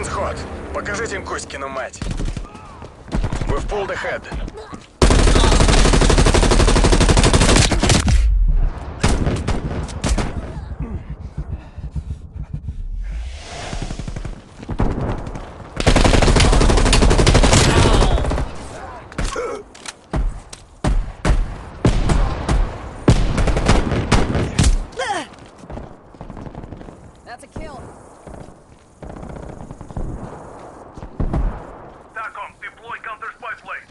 Нужен сход. Покажите им Кузькину мать. We've pulled ahead. That's a kill. TACOM, deploy counter-spy plane.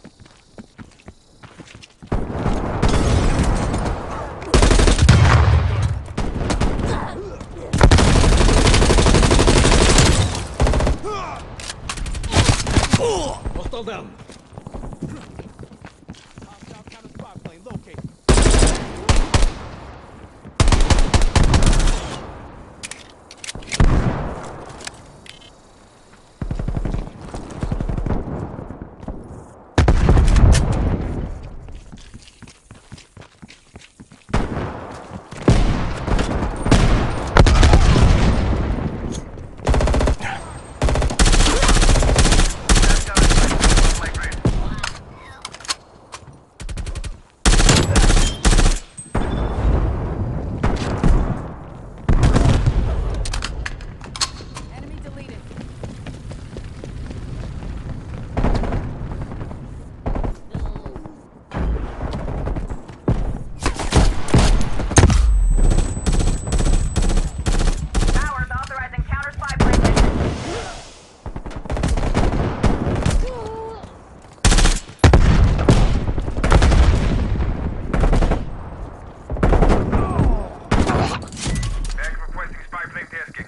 Hostile down. Hostile counter-spy plane located. Enemy deleted. Powers authorizing counter-spy plane mission. Back requesting spy plane tasking.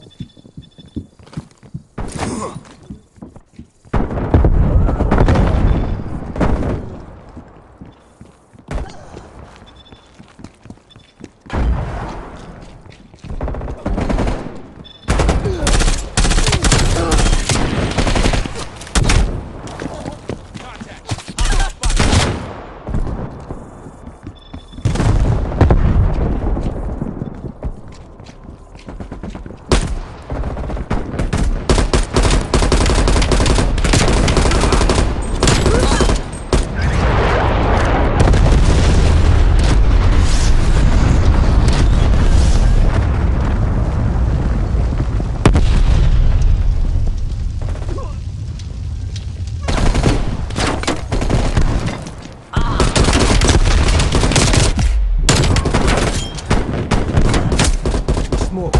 Smoke.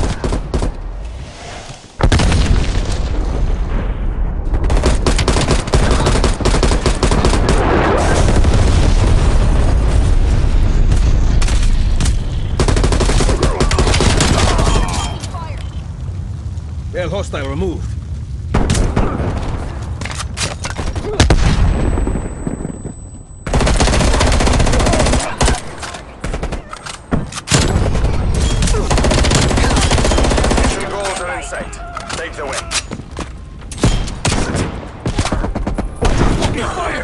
Well, hostile removed. Mission goals are in sight. Take the win. Open fire!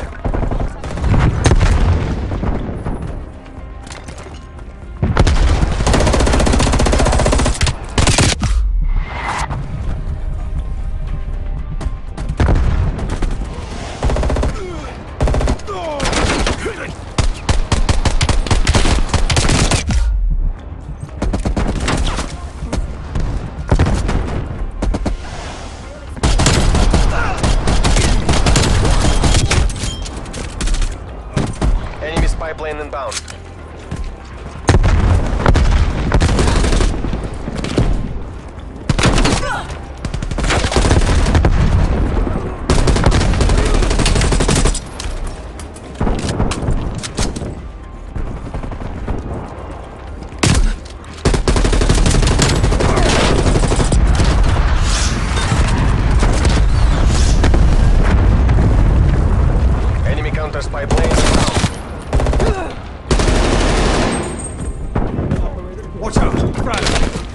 Enemy spy plane inbound. Enemy counter spy plane inbound. Watch out! Front.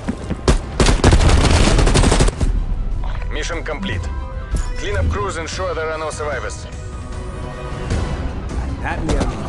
Mission complete. Clean up crews, ensure there are no survivors. Hat me up.